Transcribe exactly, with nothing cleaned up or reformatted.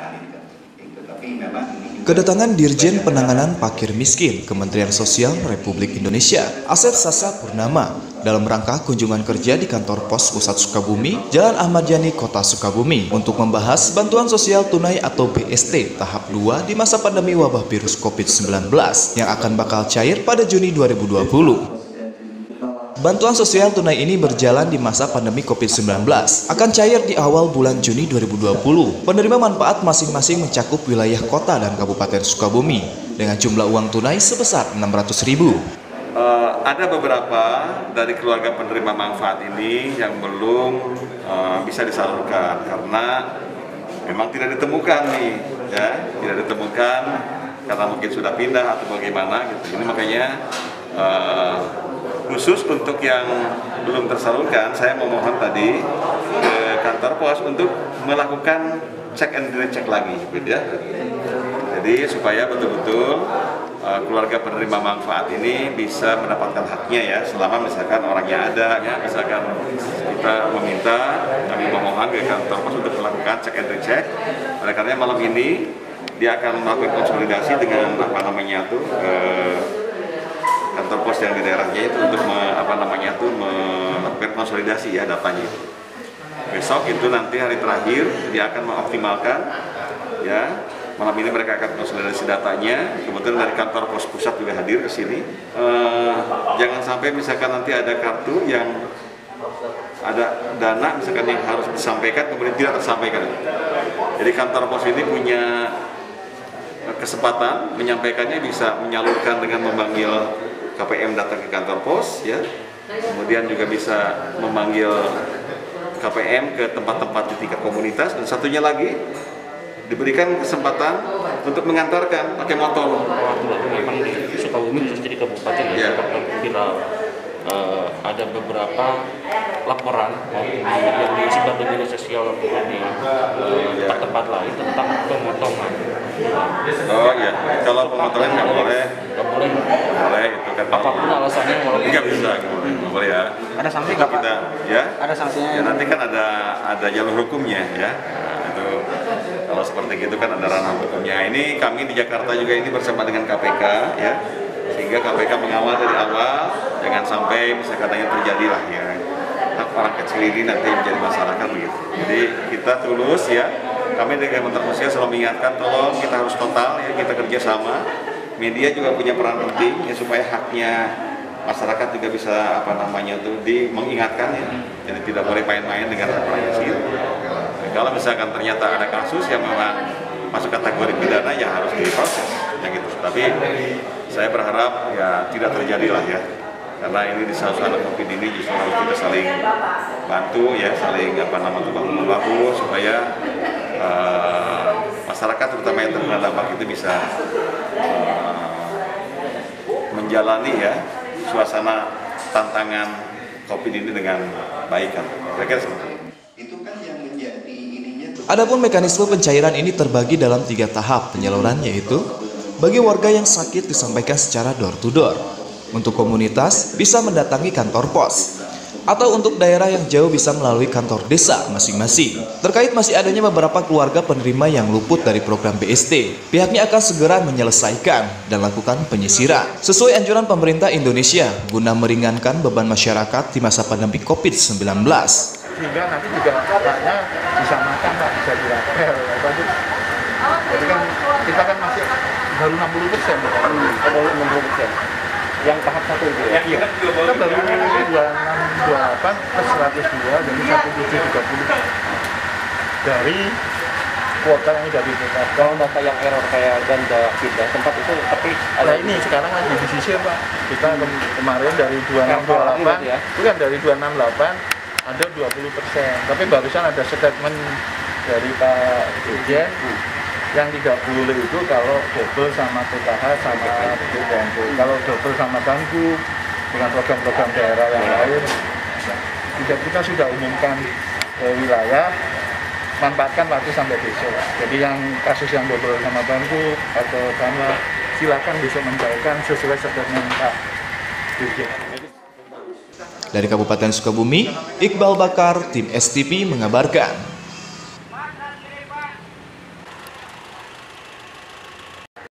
Kedatangan Dirjen Penanganan Fakir Miskin Kementerian Sosial Republik Indonesia, Asep Sasa Purnama, dalam rangka kunjungan kerja di kantor pos pusat Sukabumi, Jalan Ahmad Yani, Kota Sukabumi, untuk membahas bantuan sosial tunai atau B S T tahap dua di masa pandemi wabah virus COVID sembilan belas yang akan bakal cair pada Juni dua ribu dua puluh. Bantuan sosial tunai ini berjalan di masa pandemi COVID sembilan belas, akan cair di awal bulan Juni dua ribu dua puluh. Penerima manfaat masing-masing mencakup wilayah kota dan Kabupaten Sukabumi dengan jumlah uang tunai sebesar enam ratus ribu. Uh, ada beberapa dari keluarga penerima manfaat ini yang belum uh, bisa disalurkan karena memang tidak ditemukan nih, ya, tidak ditemukan karena mungkin sudah pindah atau bagaimana gitu. Ini makanya uh, khusus untuk yang belum tersalurkan, saya memohon tadi ke kantor pos untuk melakukan cek and recheck lagi, gitu ya. Jadi supaya betul-betul uh, keluarga penerima manfaat ini bisa mendapatkan haknya ya, selama misalkan orangnya ada, ya, misalkan kita meminta, kami memohon ke kantor pos untuk melakukan cek and recheck. Oleh karena malam ini dia akan melakukan konsolidasi dengan apa namanya tuh. Uh, kantor pos yang di daerahnya itu untuk me, apa namanya tuh melakukan konsolidasi ya datanya. Besok itu nanti hari terakhir dia akan mengoptimalkan ya. Malam ini mereka akan konsolidasi datanya. Kemudian dari kantor pos pusat juga hadir ke sini. E, jangan sampai misalkan nanti ada kartu yang ada dana misalkan yang harus disampaikan kemudian tidak tersampaikan. Jadi kantor pos ini punya kesempatan menyampaikannya, bisa menyalurkan dengan memanggil K P M datang ke kantor pos ya, kemudian juga bisa memanggil K P M ke tempat-tempat di tingkat komunitas, dan satunya lagi diberikan kesempatan untuk mengantarkan pakai motor. Memang di Sukabumi terus jadi kabupaten ya, bila uh, ada beberapa laporan yang disebar di media sosial di tempat-tempat uh, lain tentang pemotongan. Oh iya, kalau pemotongan nggak boleh, nggak boleh, boleh itu kan. Apapun alasannya, walaupun nggak bisa, nggak boleh, nggak boleh ya. Ada sanksi nggak kita, ya? Ada sanksinya? Ya nanti kan ada ada jalur hukumnya ya. Nah, itu kalau seperti itu kan ada ranah hukumnya. Ini kami di Jakarta juga ini bersama dengan K P K ya, sehingga K P K mengawal dari awal, jangan sampai misalkan yang terjadi lah ya. Orang kecil ini nanti menjadi masyarakat begitu. Jadi kita tulus ya, kami dari Kementerian Sosial selalu mengingatkan, tolong kita harus total ya, kita kerjasama. Media juga punya peran penting ya, supaya haknya masyarakat juga bisa apa namanya tuh di mengingatkan ya. Jadi tidak boleh main-main dengan hak rakyat kecil. Kalau misalkan ternyata ada kasus yang memang masuk kategori pidana ya harus diproses yang gitu. Tapi saya berharap ya tidak terjadi lah ya. Karena ini di saat-saat COVID ini justru harus kita saling bantu ya, saling apa namanya bahu-membahu supaya uh, masyarakat terutama yang terkena dampak itu bisa uh, menjalani ya suasana tantangan COVID ini dengan baik kan. Kira-kira seperti itu. Adapun mekanisme pencairan ini terbagi dalam tiga tahap penyaluran, yaitu bagi warga yang sakit disampaikan secara door to door. Untuk komunitas bisa mendatangi kantor pos, atau untuk daerah yang jauh bisa melalui kantor desa masing-masing. Terkait masih adanya beberapa keluarga penerima yang luput dari program B S T, pihaknya akan segera menyelesaikan dan lakukan penyisiran sesuai anjuran pemerintah Indonesia guna meringankan beban masyarakat di masa pandemi COVID sembilan belas. Sehingga nanti juga haknya bisa makan, Pak, bisa dirapel. Jadi kan kita kan masih baru enam puluh persen, enam puluh persen. Yang tahap satu itu ya? Iya. Kita baru dua enam dua delapan plus seratus dua, jadi satu tujuh tiga puluh dari kuota yang sudah ditetapkan. Kalau data yang error kayak ganda pindah tempat itu, tapi nah ini sekarang lagi disisir, Pak. Kita kemarin dari dua enam dua delapan, ya? Itu kan dari dua enam delapan ada dua puluh persen, tapi barusan ada statement dari Pak Dirjen yang tidak boleh itu kalau double sama P K H sama B P N T. Kalau double sama Bangku dengan program-program daerah yang lain, tidak, kita sudah umumkan ke wilayah, manfaatkan waktu sampai besok. Jadi yang kasus yang double sama Bangku atau sama, silakan besok mencairkan sesuai statement Pak Dirjen. Dari Kabupaten Sukabumi, Iqbal Bakar, tim S T V mengabarkan.